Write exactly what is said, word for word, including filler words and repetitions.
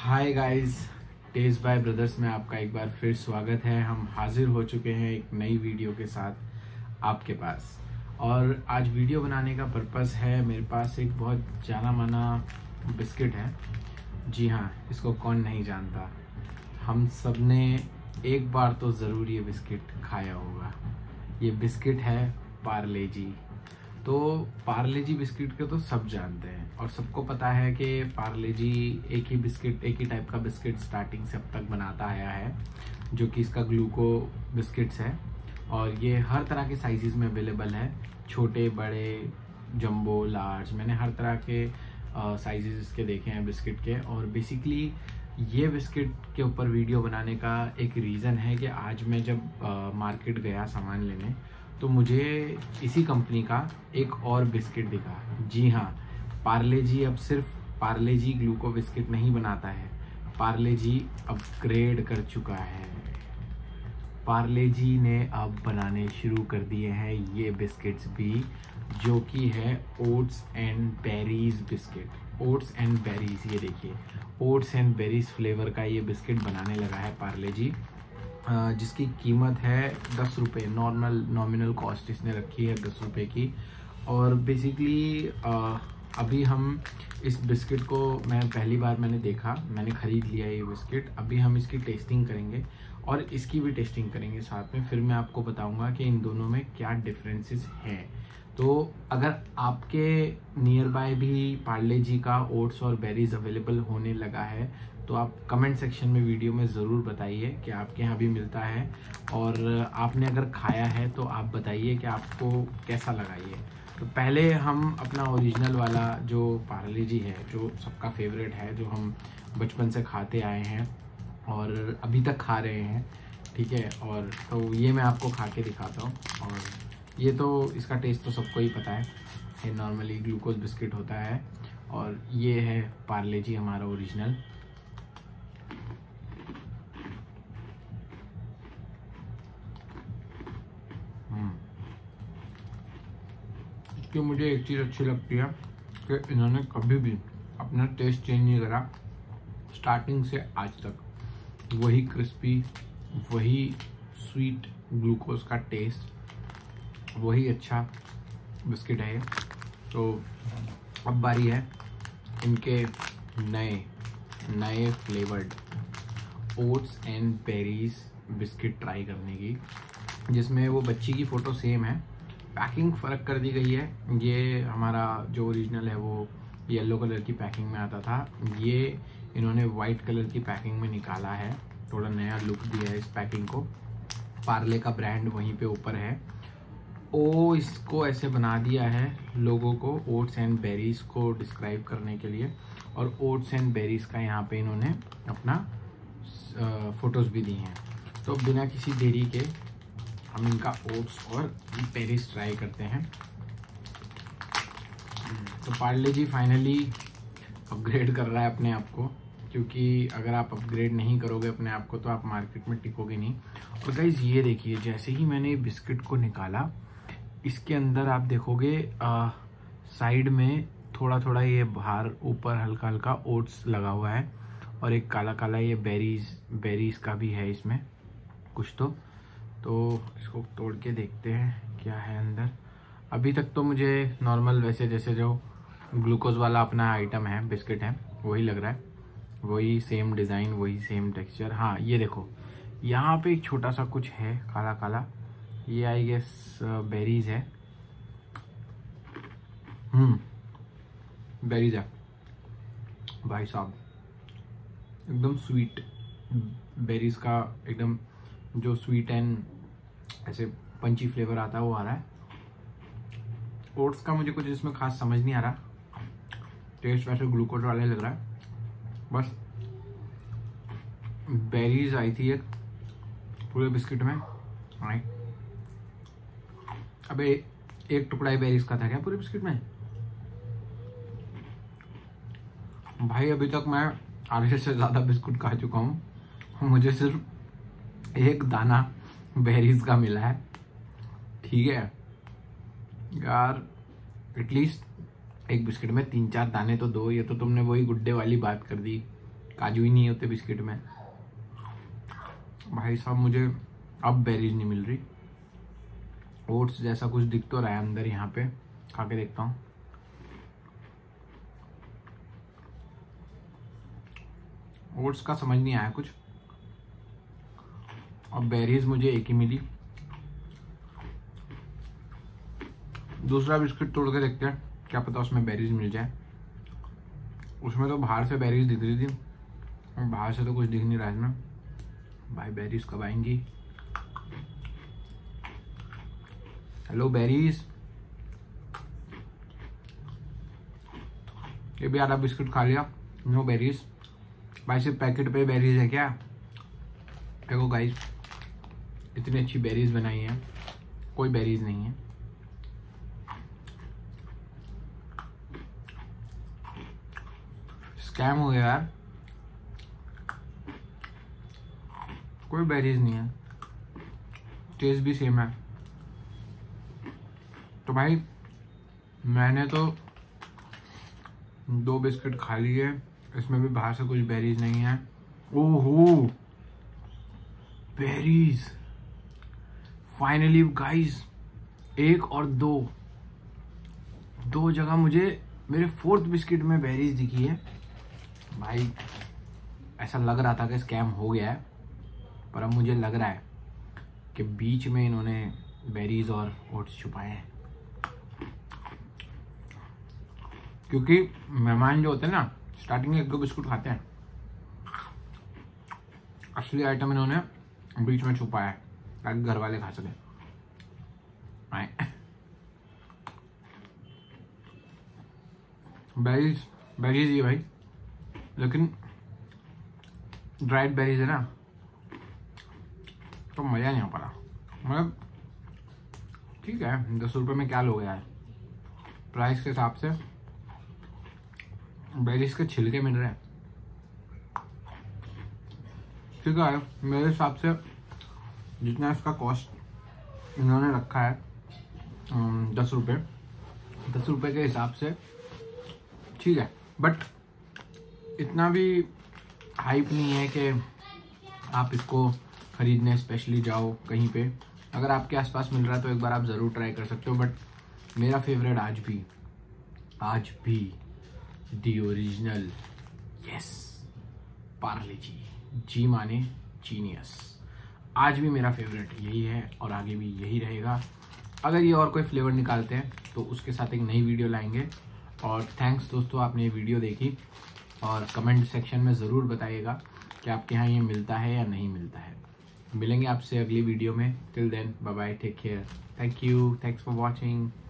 Hi guys, taste by brothers में आपका एक बार फिर स्वागत है। हम हाजिर हो चुके हैं एक नई वीडियो के साथ आपके पास। और आज वीडियो बनाने का पर्पस है, मेरे पास एक बहुत जाना माना बिस्किट है। जी हाँ, इसको कौन नहीं जानता। हम सब ने एक बार तो ज़रूर ये बिस्किट खाया होगा। ये बिस्किट है पार्ले जी। तो पार्ले जी बिस्किट के तो सब जानते हैं और सबको पता है कि पार्ले जी एक ही बिस्किट एक ही टाइप का बिस्किट स्टार्टिंग से अब तक बनाता आया है, जो कि इसका ग्लूको बिस्किट्स है। और ये हर तरह के साइजेस में अवेलेबल है, छोटे बड़े जंबो लार्ज। मैंने हर तरह के साइजेस इसके देखे हैं बिस्किट के। और बेसिकली ये बिस्किट के ऊपर वीडियो बनाने का एक रीज़न है कि आज मैं जब मार्केट गया सामान लेने तो मुझे इसी कंपनी का एक और बिस्किट दिखा। जी हाँ, पार्ले जी अब सिर्फ पार्ले जी ग्लूको बिस्किट नहीं बनाता है, पार्ले जी अपग्रेड कर चुका है। पार्ले जी ने अब बनाने शुरू कर दिए हैं ये बिस्किट्स भी, जो कि है oats and berries biscuit. Oats and berries, ये देखिए, ओट्स एंड बेरीज फ्लेवर का ये बिस्किट बनाने लगा है पार्ले जी, जिसकी कीमत है दस रुपये। नॉर्मल नॉमिनल कॉस्ट इसने रखी है दस रुपये की। और बेसिकली अभी हम इस बिस्किट को, मैं पहली बार मैंने देखा, मैंने ख़रीद लिया ये बिस्किट। अभी हम इसकी टेस्टिंग करेंगे और इसकी भी टेस्टिंग करेंगे साथ में। फिर मैं आपको बताऊंगा कि इन दोनों में क्या डिफरेंसेस हैं। तो अगर आपके नियर बाय भी पार्ले जी का ओट्स और बेरीज अवेलेबल होने लगा है तो आप कमेंट सेक्शन में वीडियो में ज़रूर बताइए कि आपके यहाँ भी मिलता है। और आपने अगर खाया है तो आप बताइए कि आपको कैसा लगा ये। तो पहले हम अपना ओरिजिनल वाला जो पार्ले जी है, जो सबका फेवरेट है, जो हम बचपन से खाते आए हैं और अभी तक खा रहे हैं, ठीक है। और तो ये मैं आपको खा के दिखाता हूँ। और ये तो इसका टेस्ट तो सबको ही पता है, ये नॉर्मली ग्लूकोज बिस्किट होता है। और ये है पार्ले जी हमारा ओरिजिनल। कि मुझे एक चीज़ अच्छी लगती है कि इन्होंने कभी भी अपना टेस्ट चेंज नहीं करा, स्टार्टिंग से आज तक वही क्रिस्पी, वही स्वीट ग्लूकोज का टेस्ट, वही अच्छा बिस्किट है। तो अब बारी है इनके नए नए flavoured oats and berries biscuit try करने की, जिसमें वो बच्ची की फ़ोटो सेम है, पैकिंग फ़र्क कर दी गई है। ये हमारा जो ओरिजिनल है वो येलो कलर की पैकिंग में आता था, ये इन्होंने वाइट कलर की पैकिंग में निकाला है। थोड़ा नया लुक दिया है इस पैकिंग को। पार्ले का ब्रांड वहीं पे ऊपर है। ओ इसको ऐसे बना दिया है लोगों को ओट्स एंड बेरीज को डिस्क्राइब करने के लिए। और ओट्स एंड बेरीज का यहाँ पे इन्होंने अपना फ़ोटोज़ भी दी हैं। तो बिना किसी देरी के हम इनका ओट्स और बेरीज ट्राई करते हैं। तो पार्ले जी फाइनली अपग्रेड कर रहा है अपने आप को, क्योंकि अगर आप अपग्रेड नहीं करोगे अपने आप को तो आप मार्केट में टिकोगे नहीं। और गाइस ये देखिए, जैसे ही मैंने बिस्किट को निकाला, इसके अंदर आप देखोगे आ, साइड में थोड़ा थोड़ा ये बाहर ऊपर हल्का हल्का ओट्स लगा हुआ है और एक काला काला ये बेरीज बेरीज का भी है इसमें कुछ। तो तो इसको तोड़ के देखते हैं क्या है अंदर। अभी तक तो मुझे नॉर्मल वैसे जैसे जो ग्लूकोज वाला अपना आइटम है, बिस्किट है, वही लग रहा है, वही सेम डिज़ाइन, वही सेम टेक्सचर। हाँ ये देखो, यहाँ पे एक छोटा सा कुछ है काला काला, ये आई गेस बेरीज है। हम्म बेरीज है भाई साहब, एकदम स्वीट बेरीज का, एकदम जो स्वीट एंड ऐसे पंची फ्लेवर आता है वो आ रहा है। ओट्स का मुझे कुछ इसमें खास समझ नहीं आ रहा, टेस्ट वैसे ग्लूकोज वाला ही लग रहा है। बस बेरीज आई थी एक पूरे बिस्किट में। आई अबे एक टुकड़ा ही बेरीज का था क्या पूरे बिस्किट में? भाई अभी तक मैं आधे से ज़्यादा बिस्कुट खा चुका हूँ, मुझे सिर्फ एक दाना बेरीज का मिला है। ठीक है यार, एटलीस्ट एक बिस्किट में तीन चार दाने तो दो। ये तो तुमने वही गुड्डे वाली बात कर दी काजू ही नहीं होते बिस्किट में। भाई साहब मुझे अब बेरीज नहीं मिल रही। ओट्स जैसा कुछ दिख तो रहा है अंदर, यहाँ पे खा के देखता हूँ। ओट्स का समझ नहीं आया कुछ। और बेरीज मुझे एक ही मिली। दूसरा बिस्किट तोड़ के देखते हैं, क्या पता उसमें बेरीज मिल जाए। उसमें तो बाहर से बेरीज दिख रही थी और बाहर से तो कुछ दिख नहीं रहा है इसमें। भाई बेरीज कब आएंगी? Hello berries. ये भी आधा बिस्किट खा लिया, नो बेरीज। भाई सिर्फ पैकेट पे बेरीज है क्या? देखो गाइस, इतनी अच्छी बेरीज बनाई है, कोई बेरीज नहीं है। स्कैम हो गया यार, कोई बेरीज नहीं है, टेस्ट भी सेम है। तो भाई मैंने तो दो बिस्किट खा लिए, इसमें भी बाहर से कुछ बेरीज नहीं है। ओहो बेरीज, फाइनली गाइस, एक और दो दो जगह मुझे मेरे फोर्थ बिस्किट में बेरीज दिखी है। भाई ऐसा लग रहा था कि स्कैम हो गया है, पर अब मुझे लग रहा है कि बीच में इन्होंने बेरीज और ओट्स छुपाए हैं। क्योंकि मेहमान जो होते हैं ना, स्टार्टिंग में एक दो बिस्कुट खाते हैं, असली आइटम इन्होंने बीच में छुपाया है ताकि घर वाले खा सके। बेरीज बेरीज ये भाई, लेकिन ड्राइड बेरीज है ना, तो मज़ा नहीं आ पा रहा। मतलब ठीक है, दस रुपये में क्या लोगे यार, प्राइस के हिसाब से बेरीज के छिलके मिल रहे हैं। ठीक है, मेरे हिसाब से जितना इसका कॉस्ट इन्होंने रखा है दस रुपये दस रुपये के हिसाब से ठीक है, बट इतना भी हाइप नहीं है कि आप इसको खरीदने स्पेशली जाओ कहीं पे। अगर आपके आसपास मिल रहा है तो एक बार आप ज़रूर ट्राई कर सकते हो। बट मेरा फेवरेट आज भी आज भी the original, yes, Parle G, G माने जीनियस, आज भी मेरा फेवरेट यही है और आगे भी यही रहेगा। अगर ये और कोई फ्लेवर निकालते हैं तो उसके साथ एक नई वीडियो लाएंगे। और थैंक्स दोस्तों, आपने ये वीडियो देखी, और कमेंट सेक्शन में ज़रूर बताइएगा कि आपके यहाँ ये मिलता है या नहीं मिलता है। मिलेंगे आपसे अगली वीडियो में। Till then bye bye, take care, thank you, thanks for watching.